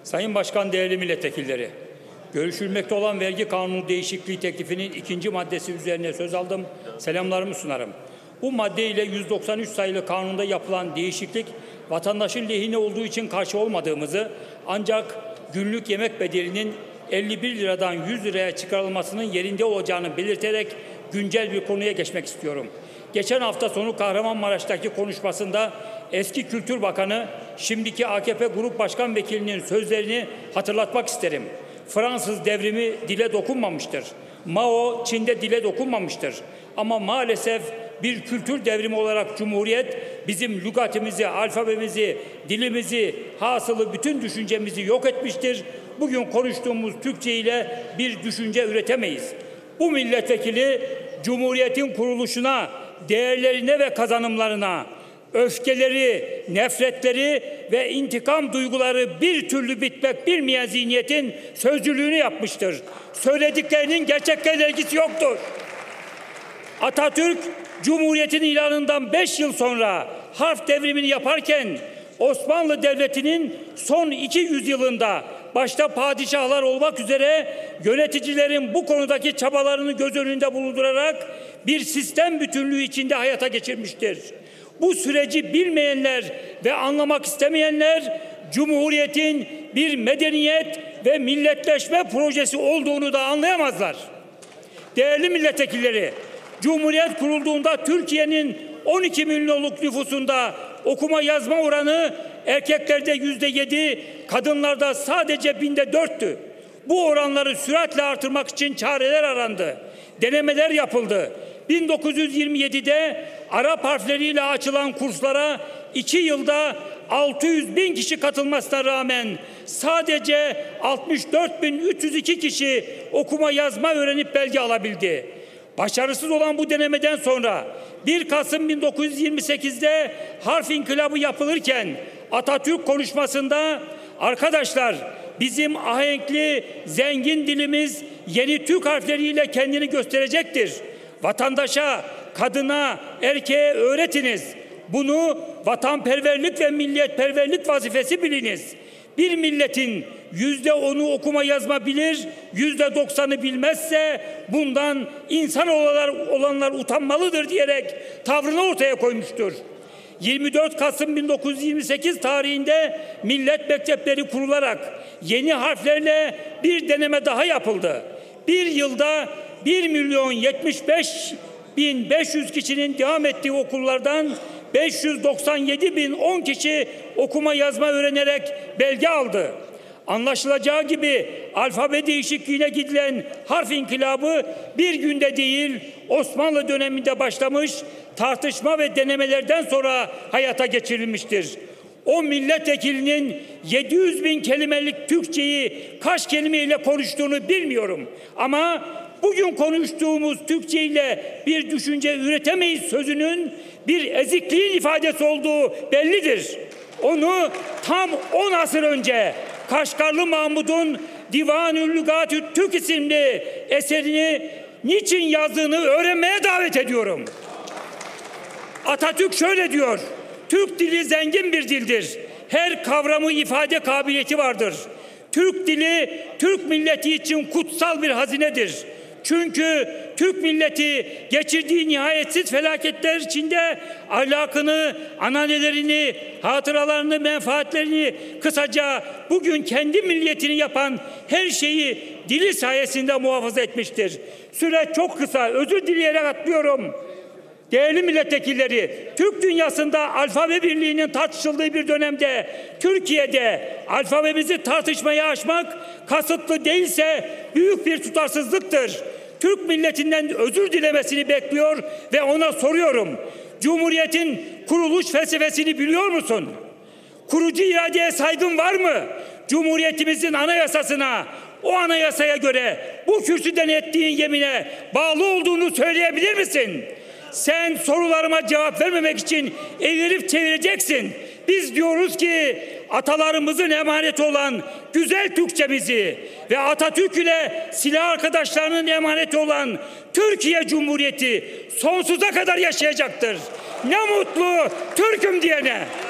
Sayın Başkan, değerli milletvekilleri, görüşülmekte olan vergi kanunu değişikliği teklifinin 2. maddesi üzerine söz aldım. Selamlarımı sunarım. Bu madde ile 193 sayılı kanunda yapılan değişiklik vatandaşın lehine olduğu için karşı olmadığımızı, ancak günlük yemek bedelinin 51 liradan 100 liraya çıkarılmasının yerinde olacağını belirterek güncel bir konuya geçmek istiyorum. Geçen hafta sonu Kahramanmaraş'taki konuşmasında eski Kültür Bakanı, şimdiki AKP Grup Başkan Vekilinin sözlerini hatırlatmak isterim. Fransız devrimi dile dokunmamıştır. Mao Çin'de dile dokunmamıştır. Ama maalesef bir kültür devrimi olarak Cumhuriyet bizim lügatimizi, alfabemizi, dilimizi, hasılı bütün düşüncemizi yok etmiştir. Bugün konuştuğumuz Türkçe ile bir düşünce üretemeyiz. Bu milletvekili Cumhuriyet'in kuruluşuna, değerlerine ve kazanımlarına, öfkeleri, nefretleri ve intikam duyguları bir türlü bitmek bilmeyen zihniyetin sözcülüğünü yapmıştır. Söylediklerinin gerçeklerle ilgisi yoktur. Atatürk, Cumhuriyet'in ilanından 5 yıl sonra harf devrimini yaparken Osmanlı Devleti'nin son 200 yılında başta padişahlar olmak üzere yöneticilerin bu konudaki çabalarını göz önünde bulundurarak bir sistem bütünlüğü içinde hayata geçirmiştir. Bu süreci bilmeyenler ve anlamak istemeyenler Cumhuriyet'in bir medeniyet ve milletleşme projesi olduğunu da anlayamazlar. Değerli milletvekilleri, Cumhuriyet kurulduğunda Türkiye'nin 12 milyonluk nüfusunda okuma yazma oranı erkeklerde %7, kadınlarda sadece 4'tü. Bu oranları süratle artırmak için çareler arandı. Denemeler yapıldı. 1927'de Arap harfleriyle açılan kurslara 2 yılda 600.000 kişi katılmasına rağmen sadece 64.302 kişi okuma yazma öğrenip belge alabildi. Başarısız olan bu denemeden sonra 1 Kasım 1928'de harf inkılabı yapılırken Atatürk konuşmasında "Arkadaşlar, bizim ahenkli, zengin dilimiz yeni Türk harfleriyle kendini gösterecektir. Vatandaşa, kadına, erkeğe öğretiniz. Bunu vatanperverlik ve milliyetperverlik vazifesi biliniz. Bir milletin %10'u okuma yazma bilir, %90'ı bilmezse bundan insan olanlar utanmalıdır" diyerek tavrını ortaya koymuştur. 24 Kasım 1928 tarihinde millet mektepleri kurularak yeni harflerle bir deneme daha yapıldı. Bir yılda 1.075.500 kişinin devam ettiği okullardan 597.010 kişi okuma yazma öğrenerek belge aldı. Anlaşılacağı gibi alfabe değişikliğine gidilen harf inkılabı bir günde değil, Osmanlı döneminde başlamış, tartışma ve denemelerden sonra hayata geçirilmiştir. O milletvekilinin 700.000 kelimelik Türkçeyi kaç kelimeyle konuştuğunu bilmiyorum. Ama bugün konuştuğumuz Türkçe ile bir düşünce üretemeyiz sözünün bir ezikliğin ifadesi olduğu bellidir. Onu tam 10 asır önce Kaşgarlı Mahmud'un Divan-ı Lügat-ı Türk isimli eserini niçin yazdığını öğrenmeye davet ediyorum. Atatürk şöyle diyor: Türk dili zengin bir dildir. Her kavramı ifade kabiliyeti vardır. Türk dili, Türk milleti için kutsal bir hazinedir. Çünkü Türk milleti geçirdiği nihayetsiz felaketler içinde ahlakını, ananelerini, hatıralarını, menfaatlerini, kısaca bugün kendi milliyetini yapan her şeyi dili sayesinde muhafaza etmiştir. Süre çok kısa, özür dileyerek atlıyorum. Değerli milletvekilleri, Türk dünyasında alfabe birliğinin tartışıldığı bir dönemde Türkiye'de alfabemizi tartışmaya açmak kasıtlı değilse büyük bir tutarsızlıktır. Türk milletinden özür dilemesini bekliyor ve ona soruyorum: Cumhuriyet'in kuruluş felsefesini biliyor musun? Kurucu iradeye saygın var mı? Cumhuriyetimizin anayasasına, o anayasaya göre bu kürsüden ettiğin yemine bağlı olduğunu söyleyebilir misin? Sen sorularıma cevap vermemek için eğilip çevireceksin. Biz diyoruz ki atalarımızın emaneti olan güzel Türkçemizi ve Atatürk ile silah arkadaşlarının emaneti olan Türkiye Cumhuriyeti sonsuza kadar yaşayacaktır. Ne mutlu Türk'üm diyene.